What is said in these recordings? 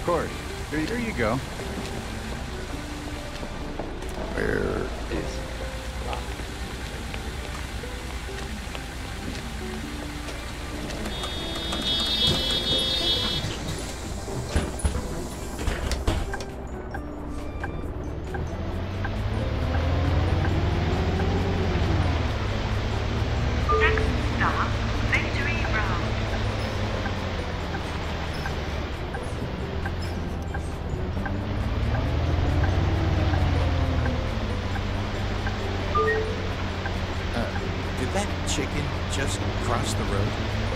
Of course. Here you go. Where is... Did that chicken just cross the road?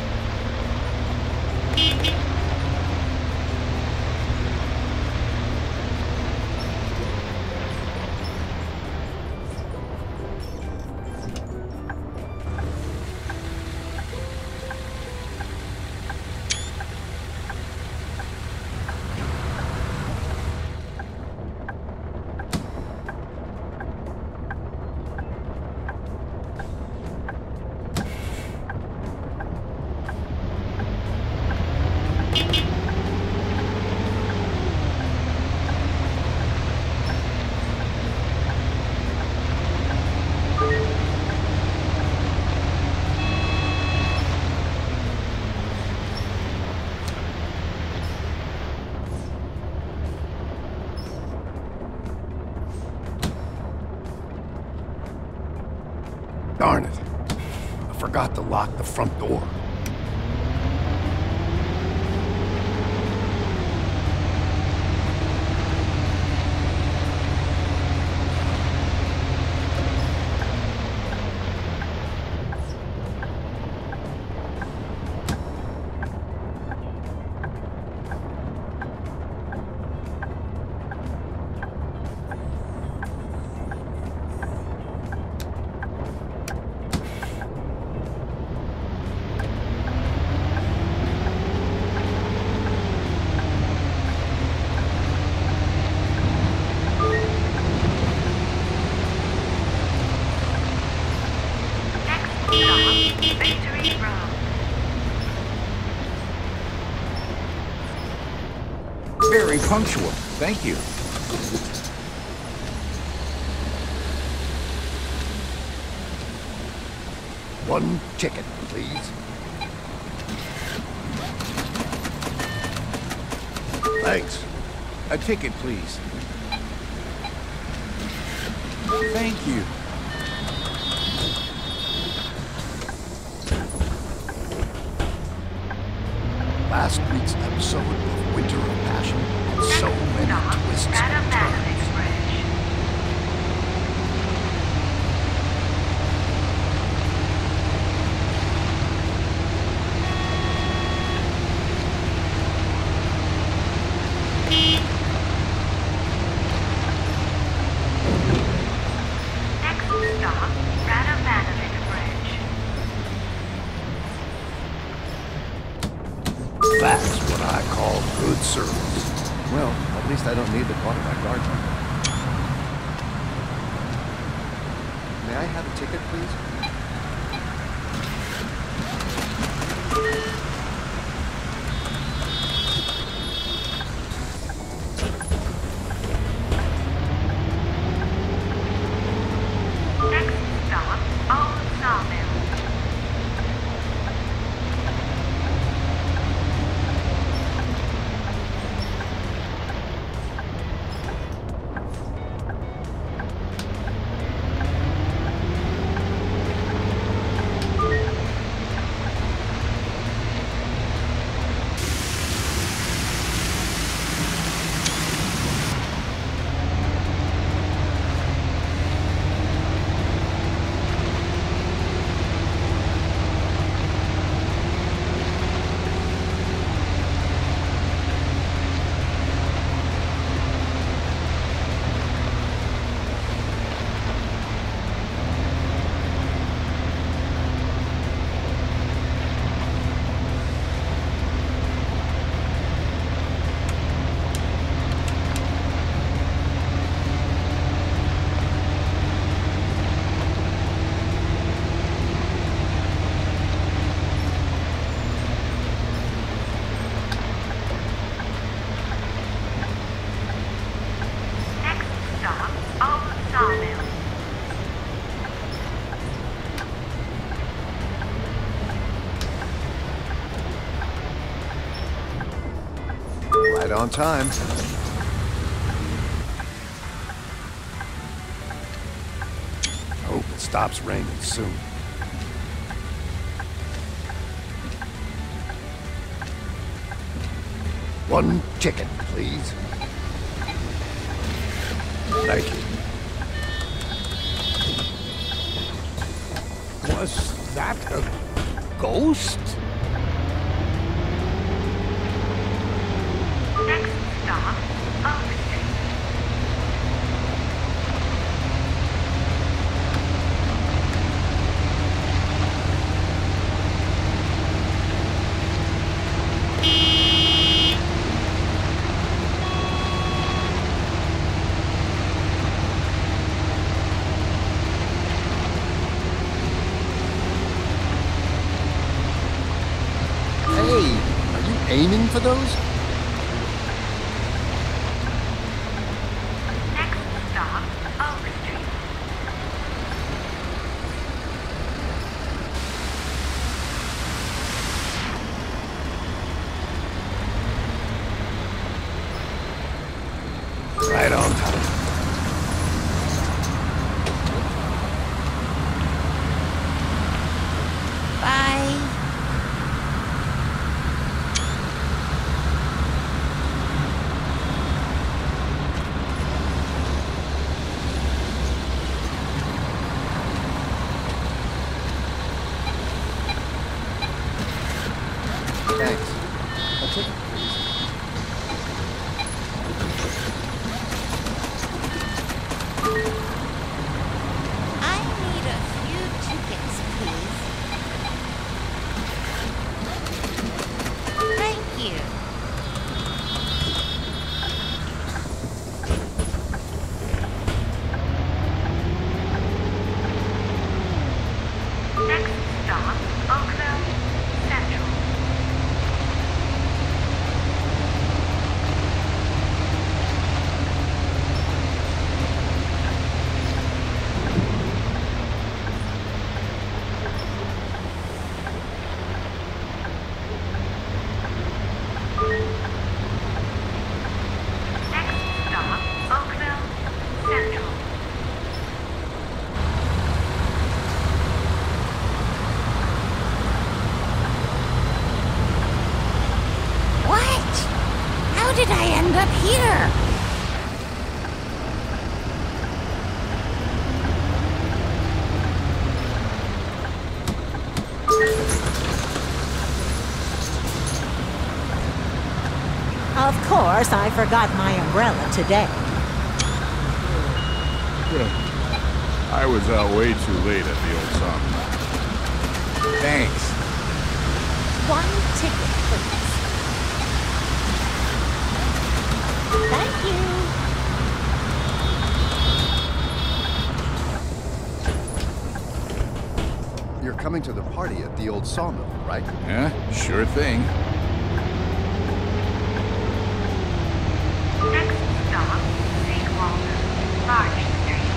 Darn it. I forgot to lock the front door. Very punctual. Thank you. One ticket, please. Thanks. A ticket, please. Thank you. Last week's episode of Winter of Passion had so many twists and turns. That's what I call good service. Well, at least I don't need the quarterback guard. May I have a ticket, please? Right on time. Hope it stops raining soon. One ticket, please. Thank you. Was that a ghost? Next stop, Oak Street. Hey, are you aiming for those? Next stop, Oak Street. Right on time. Bye. Thanks. A ticket, please. I need a few tickets, please. Thank you. Next stop, Oakville Central. Next stop, Oakville Central. What? How did I end up here? Of course, I forgot my umbrella today. I was out way too late at the old sawmill. Thanks. One ticket, please. Thank you. You're coming to the party at the old sawmill, right? Yeah, sure thing. Next stop, St. Walter, Large Street.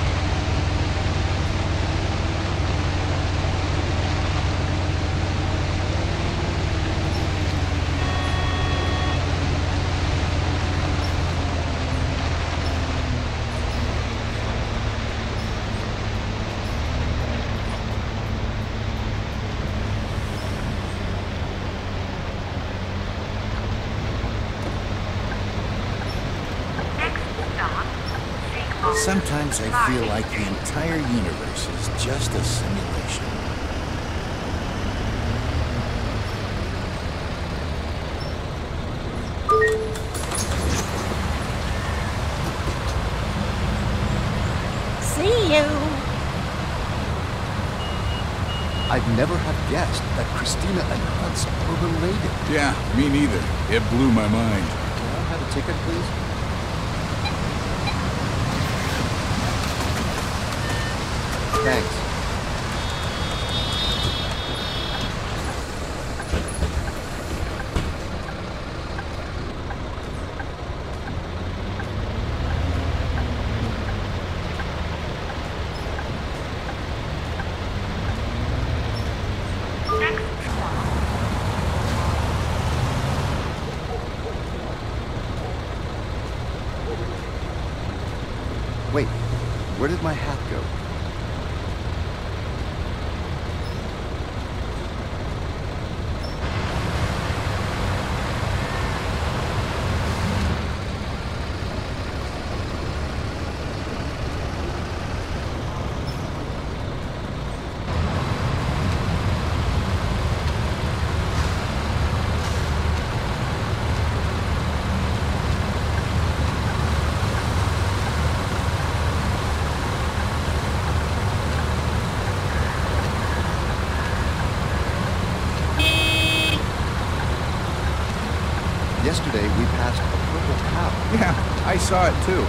Next stop, St. Walter. Sometimes I feel Large like the Street. entire universe is just a simulation. See you. I'd never have guessed that Christina and Hans were related. Yeah, me neither. It blew my mind. Can I have a ticket, please? Thanks. Next stop, Wait, where did my hat go? Yesterday, we passed a purple cow. Yeah, I saw it too.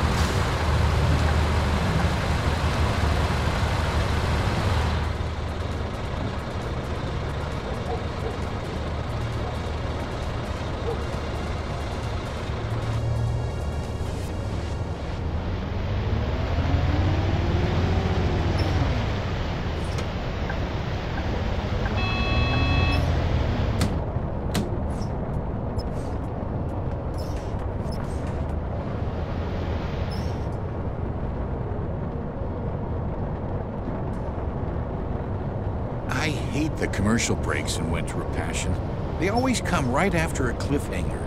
I hate the commercial breaks in Winter of Passion. They always come right after a cliffhanger.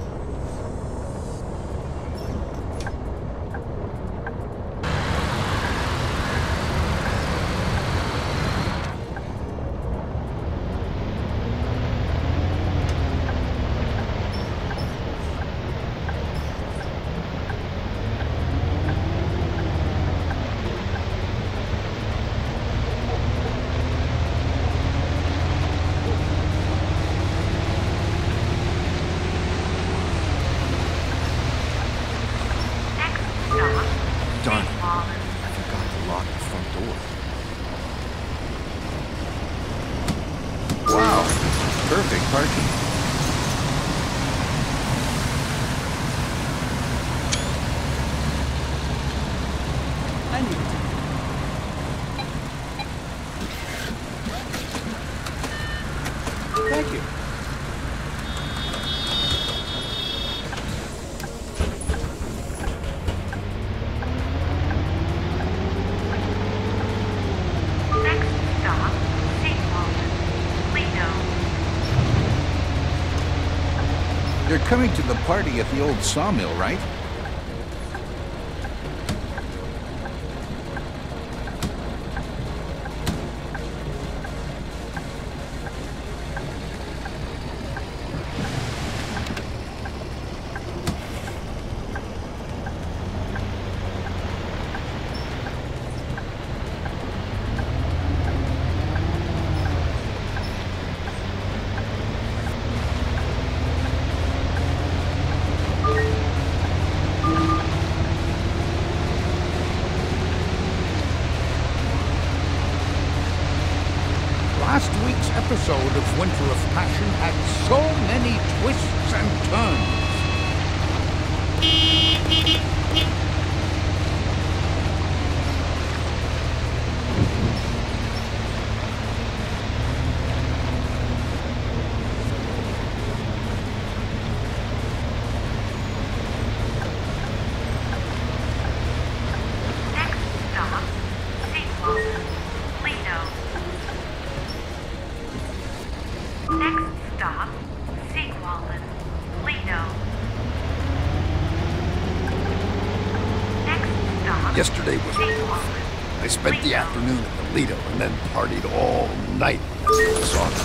Darn it. I forgot to lock the front door. Wow, perfect parking. Thank you. They're coming to the party at the old sawmill, right? Last week's episode of Winter of Passion had so many twists and turns. Yesterday was awful. I spent the afternoon at the Lido and then partied all night at the sauna.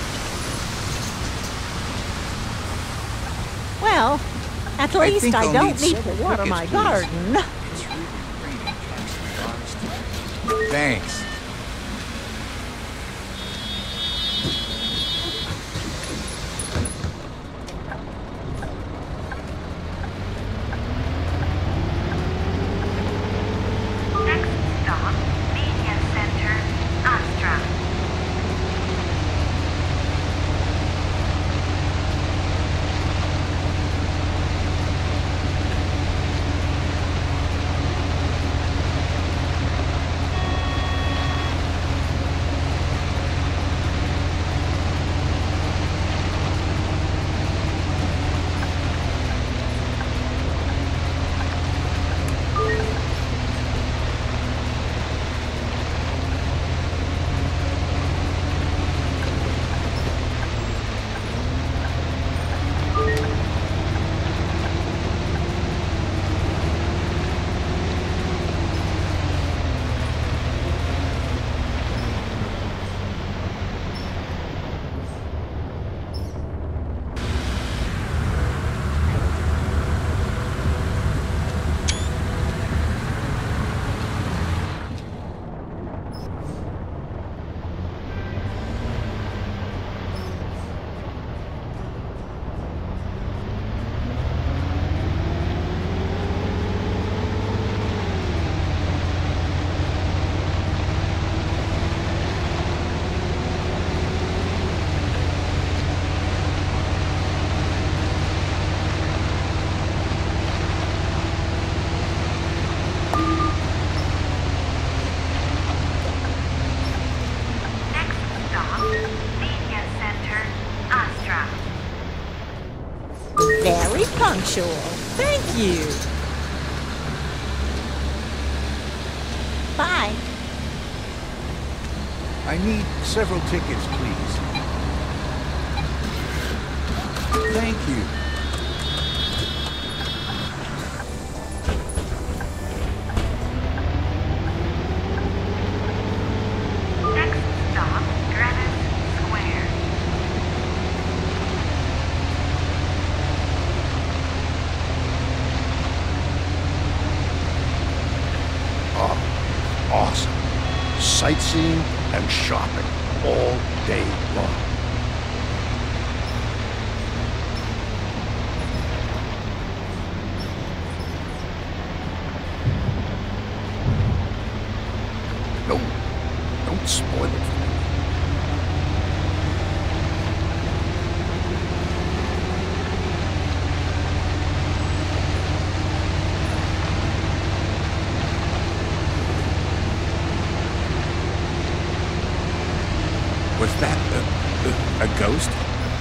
Well, at least think I I'll don't need need to several water tickets, my please. garden. It's really raining cats and dogs today. Thanks. Very punctual. Thank you. Bye. I need several tickets, please. Thank you. Next stop, Greenwich Square. Oh, awesome. Sightseeing and shopping all day long. No, don't spoil it for me. Was that a ghost?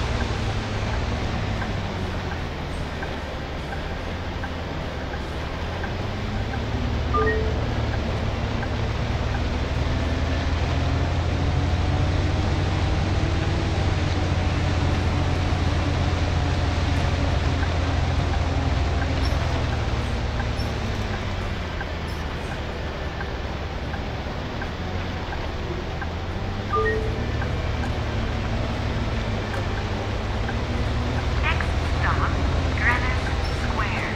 Next stop, Greenwich Square.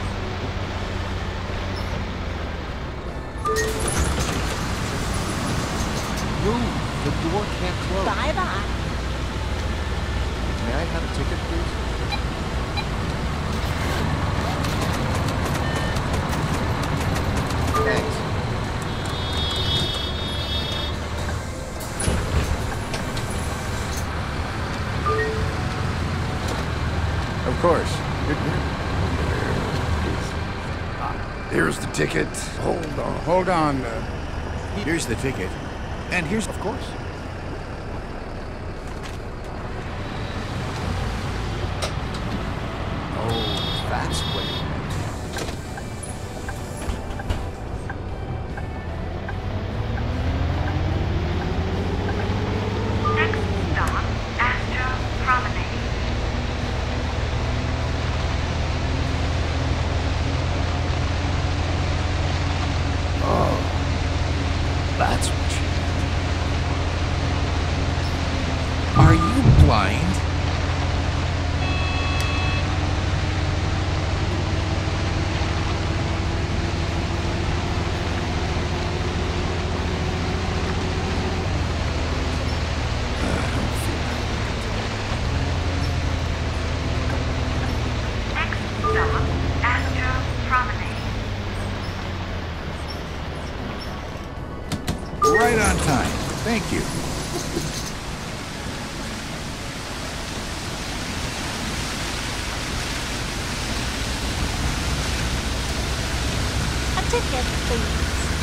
Move! The door can't close. Bye-bye. May I have a ticket, please? Thanks. Of course. Here's the ticket. Hold on. Here's the ticket. And here's... Of course. Oh, that's what it meant. Next stop, Astro Promenade. That's what she meant. Are you blind? Next stop, Astro Promenade. Right on time. Thank you. A ticket, please.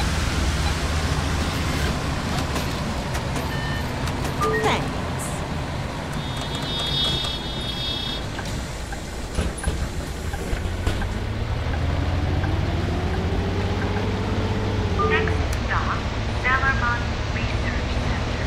Thanks. Next stop, Zellerman Research Center.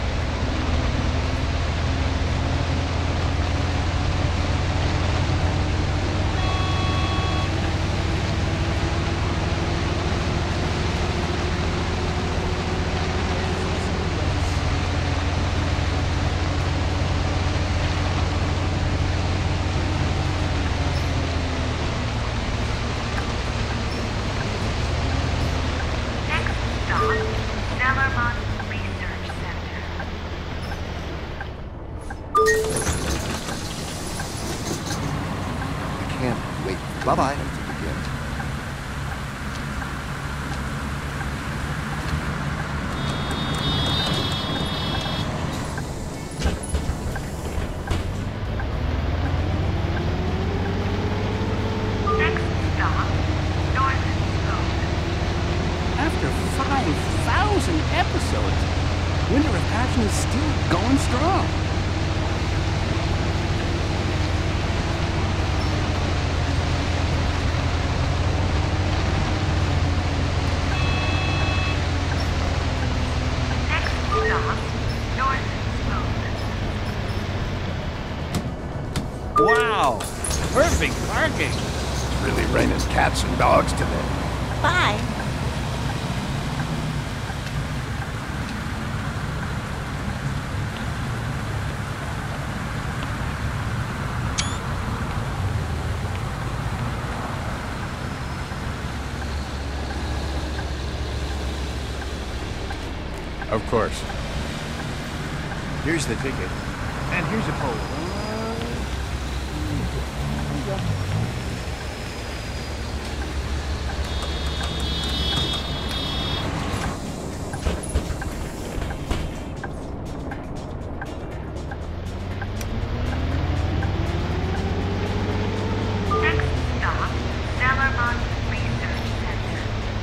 Next stop, Zellerman Research Center. I can't wait. Bye-bye. Again. Next stop, Northern Spoke. After 5,000 episodes, Winter of Passion is still going strong. Wow! Perfect parking! It's really raining cats and dogs today. Bye. Of course. Here's the ticket. And here's a pole. Next stop, Zellermont Research Center.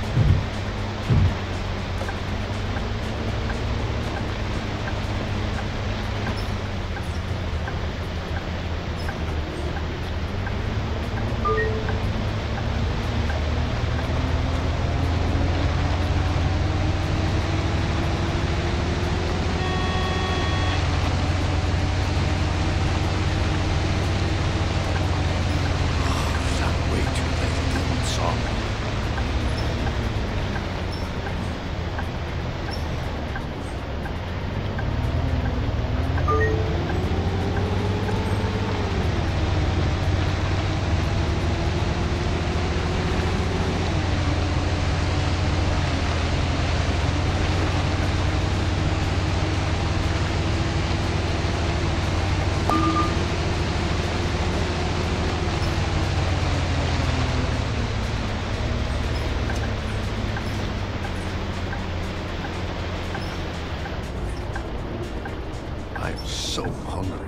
It's not way too late to get one song. I'm so hungry.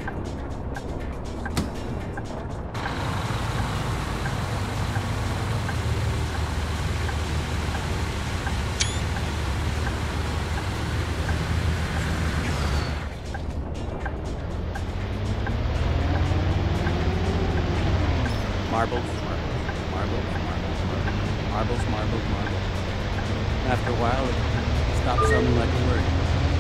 Marbles, marbles. After a while, it stopped sounding like a word.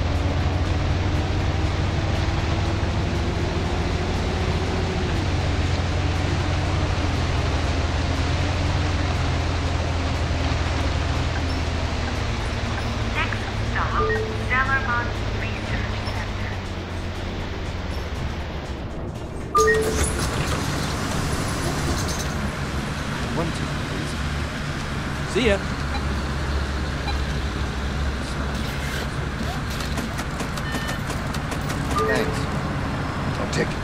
Next stop, Zellermont Research Center. One ticket, please. See ya! Thanks. A ticket,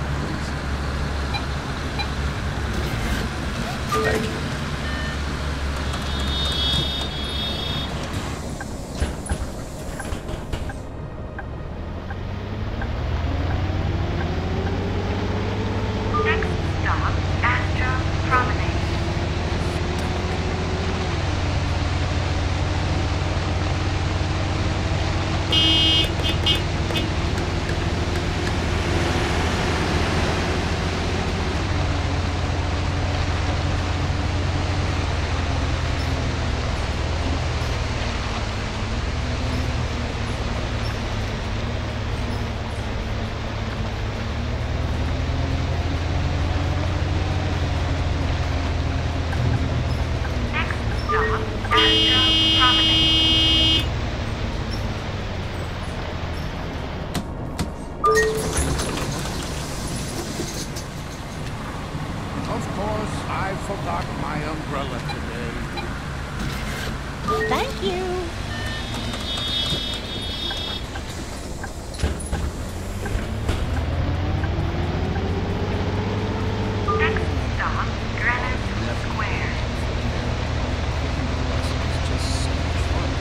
please. Thank you. Next stop, Astra Promenade. Next stop, Astra Promenade. Of course, I forgot my umbrella today. Thank you. Next stop, Greenwich Square. It's just so much fun.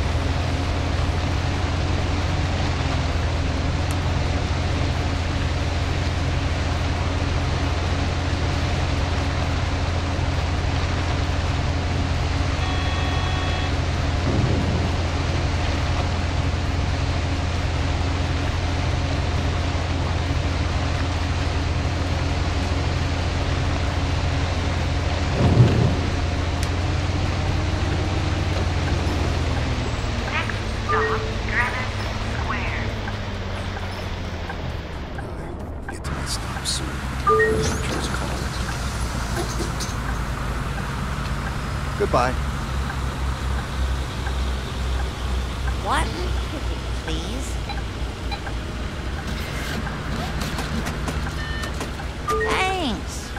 Goodbye. One ticket, please. Thanks.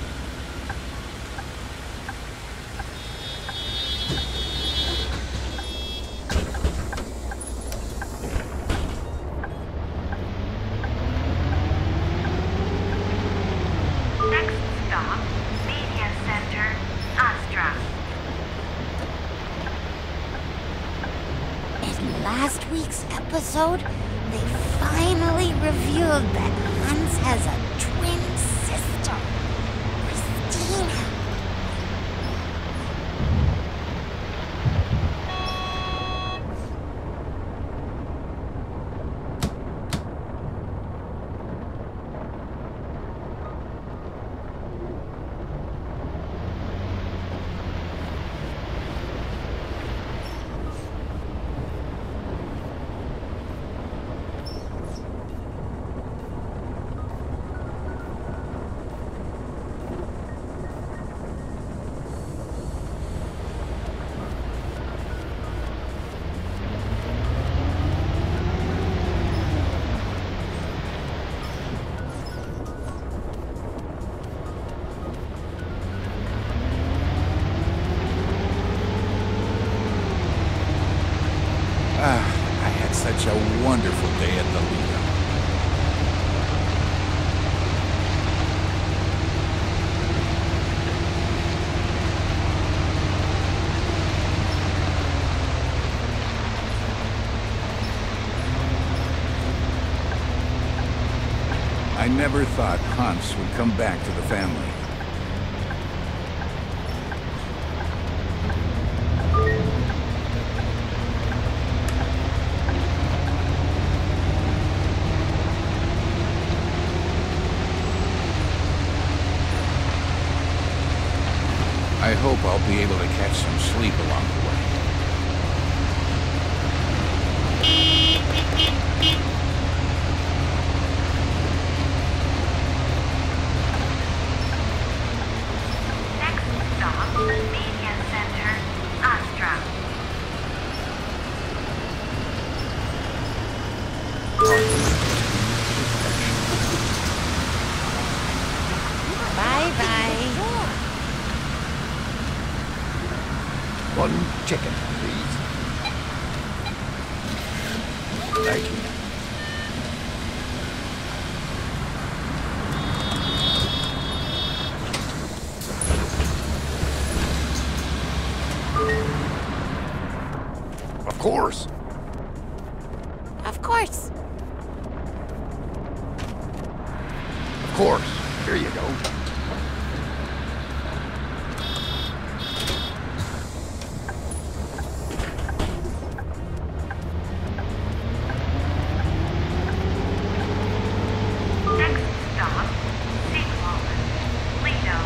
Next stop, Media Center, Astra. In last week's episode, they finally revealed that Hans has a twin sister, Christina. I had such a wonderful day at the Lido. I never thought Hans would come back to the family. I hope I'll be able to catch some sleep along the way. Next stop, Media Center, Astra. Bye-bye. One chicken, please. Thank you. Of course. Of course. Of course. Here you go. Next stop, Sequalden, Lido.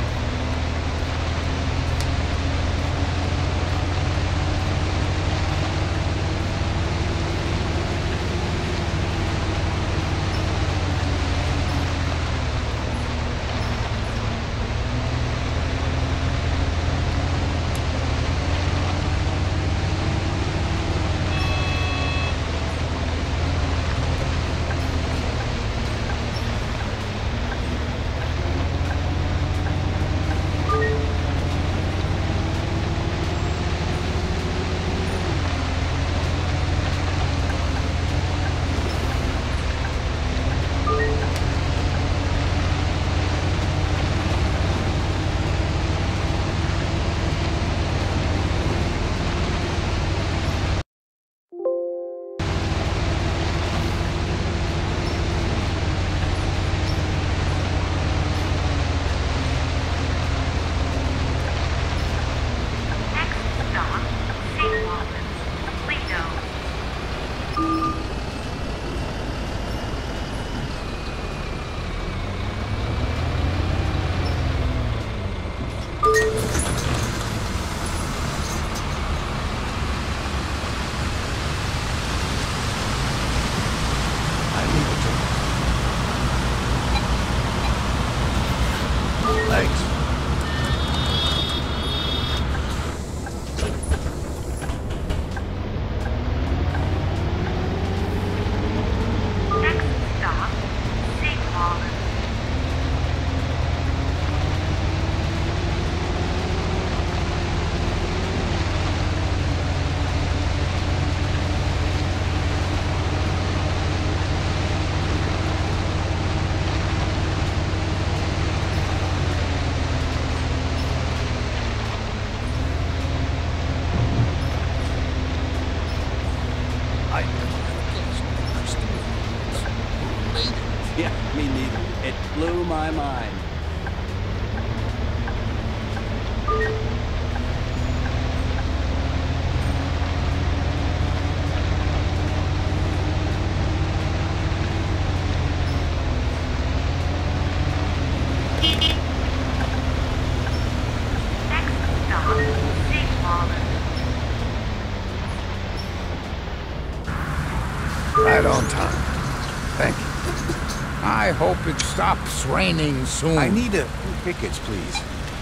Right on time. Thank you. I hope it stops raining soon. I need a few tickets, please.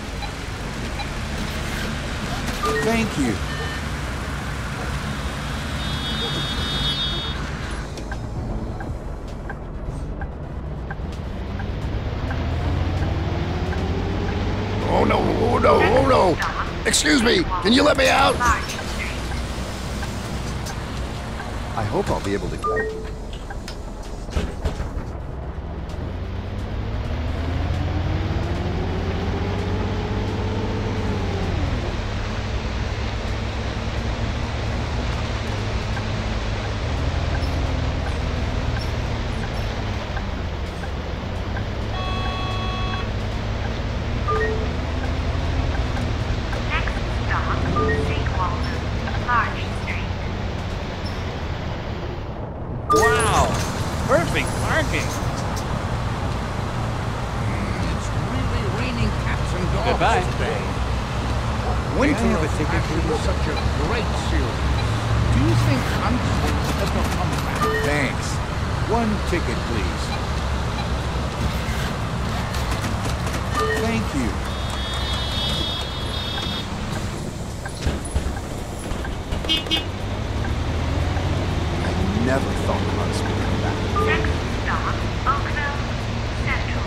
Thank you. Oh no, oh no, oh no! Excuse me, can you let me out? Large Street. I hope I'll be able to... Next stop, Sequalden, Large Street. Wow! Perfect parking! It's really raining cats and dogs Goodbye. today. Winter Winter of of Passion is such a great series. Do you think Hunt will ever come back? Thanks. One ticket, please. Thank you. I never thought Hans would come back. Next stop, Oakville Central.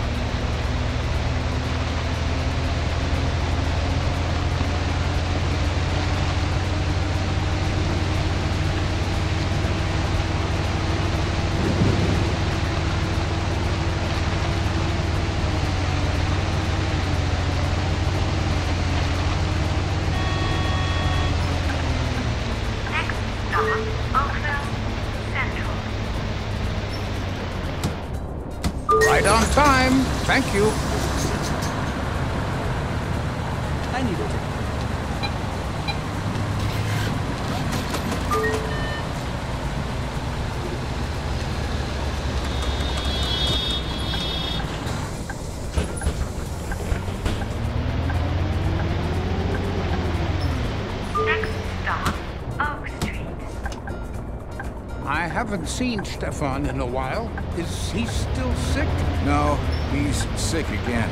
Next stop, Oakville Central. Right on time. Thank you. I need a ticket. Next stop, Oak Street. I haven't seen Stefan in a while. Is he still sick? No, he's sick again.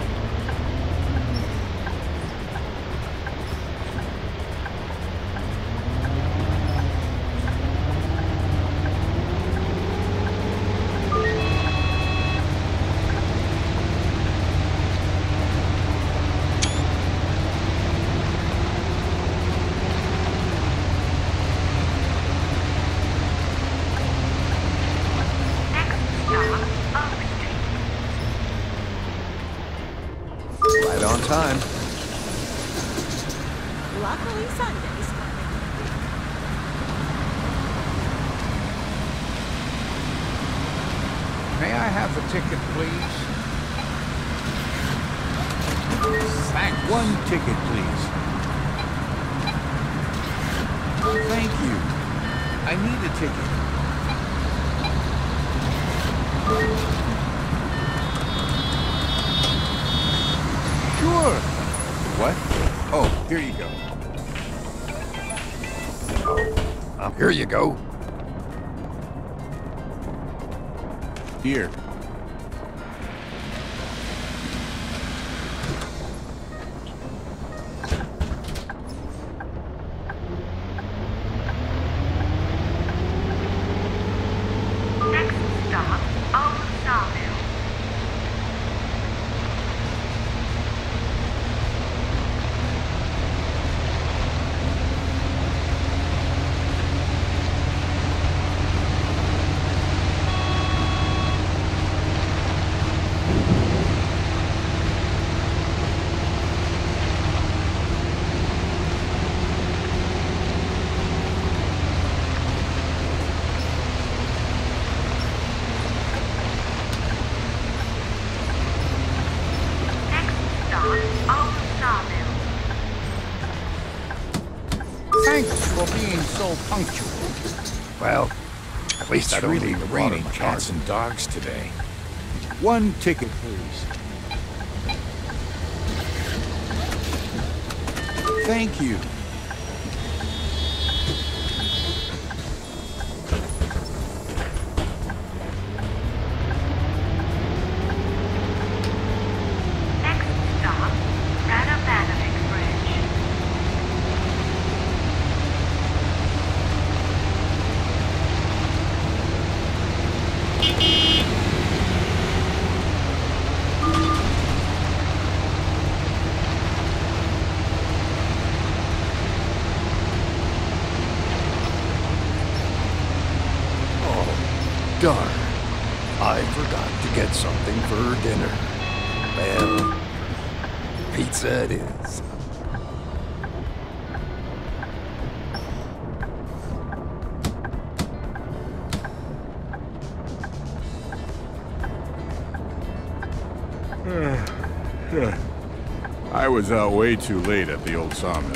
Next stop, Oak Street. Right on time. Luckily, Sunday's coming. May I have a ticket, please? Thank one ticket, please. Thank you. I need a ticket. Sure. What? Oh, here you go. Here you go. Here. Next stop, Old Sawmill. Next stop, Old Sawmill. Thanks for being so punctual. Well, at least I It's don't really need to water raining my cats garden. and dogs today. One ticket, please. Thank you. want something for dinner. Well, pizza it is. I was out way too late at the old sawmill.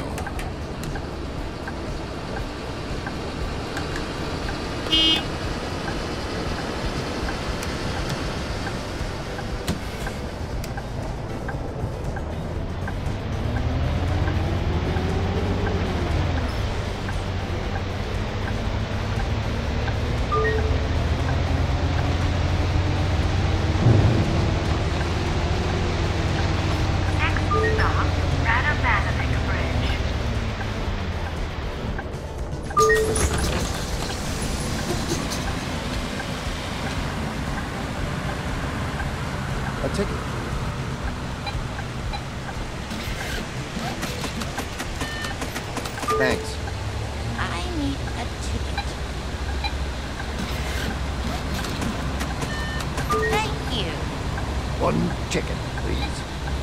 A ticket. Thanks. I need a ticket. Thank you. One chicken, please.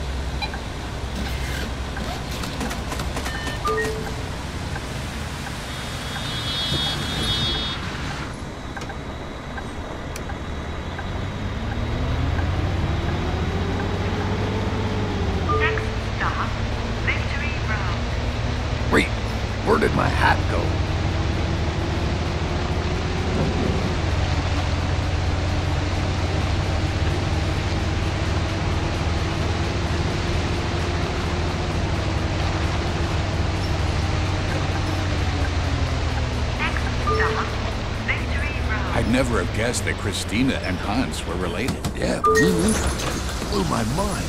Wait, where did my hat go? I'd never have guessed that Christina and Hans were related. Yeah, me neither. Blew my mind.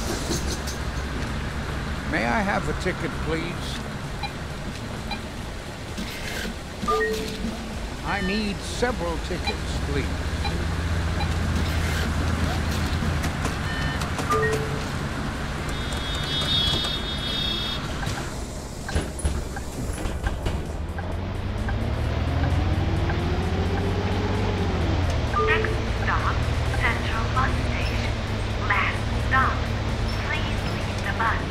May I have a ticket, please? I need several tickets, please. Next stop, Central Bus Station. Last stop. Please leave the bus.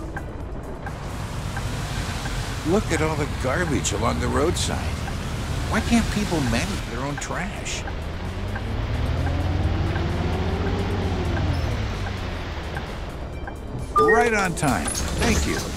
Look at all the garbage along the roadside. Why can't people manage their own trash? Right on time. Thank you.